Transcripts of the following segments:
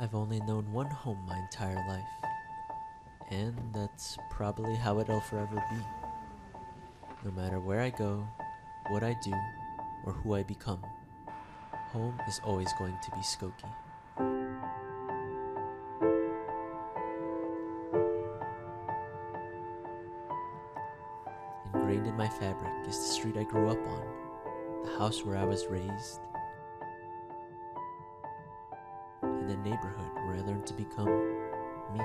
I've only known one home my entire life, and that's probably how it'll forever be. No matter where I go, what I do, or who I become, home is always going to be Skokie. Ingrained in my fabric is the street I grew up on, the house where I was raised, and the neighborhood where I learned to become me.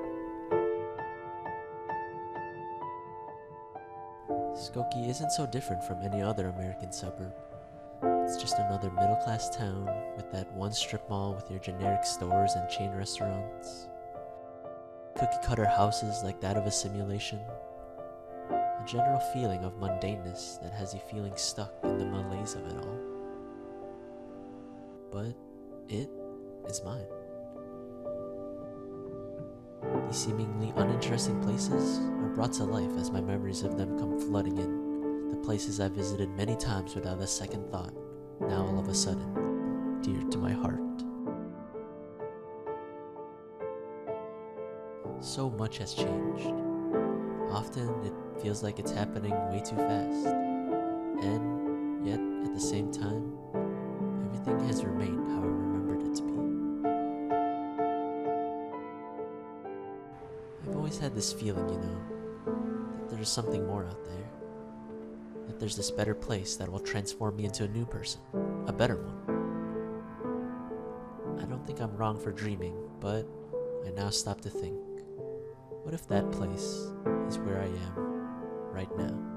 Skokie isn't so different from any other American suburb. It's just another middle-class town with that one strip mall with your generic stores and chain restaurants, cookie-cutter houses like that of a simulation, a general feeling of mundaneness that has you feeling stuck in the malaise of it all. But it is mine. These seemingly uninteresting places are brought to life as my memories of them come flooding in. The places I visited many times without a second thought, now all of a sudden, dear to my heart. So much has changed. Often it feels like it's happening way too fast. And yet, at the same time, everything has remained how I remembered it to be. I've always had this feeling, that there's something more out there. That there's this better place that will transform me into a new person, a better one. I don't think I'm wrong for dreaming, but I now stop to think, what if that place is where I am right now?